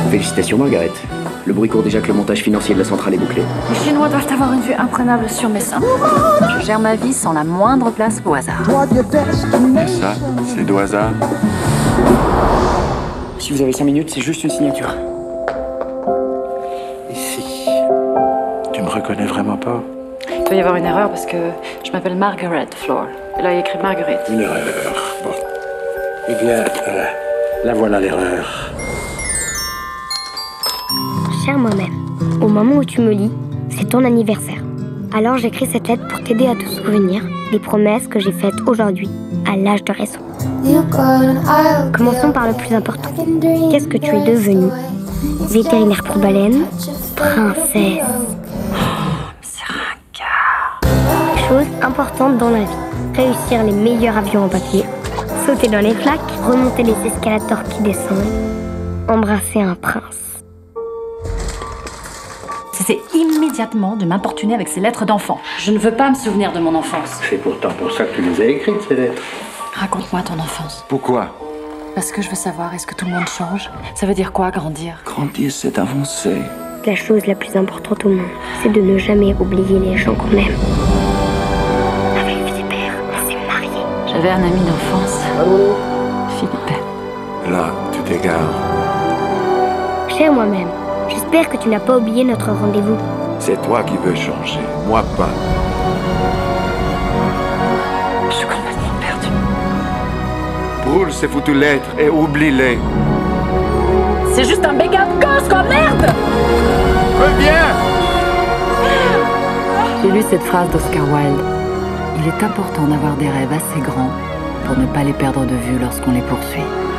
Félicitations, Margaret. Le bruit court déjà que le montage financier de la centrale est bouclé. Les Chinois doivent avoir une vue imprenable sur mes seins. Je gère ma vie sans la moindre place au hasard. Et ça, c'est du hasard. Si vous avez 5 minutes, c'est juste une signature. Ici. Tu me reconnais vraiment pas? Il doit y avoir une erreur parce que je m'appelle Margaret Floor. Et là, il y a écrit Marguerite. Une erreur. Bon. Eh bien, la voilà l'erreur. Cher moi-même, au moment où tu me lis, c'est ton anniversaire. Alors j'écris cette lettre pour t'aider à te souvenir des promesses que j'ai faites aujourd'hui, à l'âge de raison. Commençons par le plus important. Qu'est-ce que tu es devenue? Vétérinaire pour baleines? Princesse? C'est ringard. Chose importante dans la vie. Réussir les meilleurs avions en papier, sauter dans les flaques, remonter les escalators qui descendent, embrasser un prince. C'est immédiatement de m'importuner avec ces lettres d'enfant. Je ne veux pas me souvenir de mon enfance. C'est pourtant pour ça que tu les as écrites, ces lettres. Raconte-moi ton enfance. Pourquoi? Parce que je veux savoir, est-ce que tout le monde change? Ça veut dire quoi, grandir? Grandir, c'est avancer. La chose la plus importante au monde, c'est de ne jamais oublier les gens qu'on aime. Avec Philippe, on s'est mariés. J'avais un ami d'enfance. Philippe. Là, tu t'égares. Cher moi-même, j'espère que tu n'as pas oublié notre rendez-vous. C'est toi qui veux changer, moi pas. Je suis complètement perdue. Brûle ces foutues lettres et oublie-les. C'est juste un béguin de gosse, quoi, merde! Reviens! J'ai lu cette phrase d'Oscar Wilde. Il est important d'avoir des rêves assez grands pour ne pas les perdre de vue lorsqu'on les poursuit.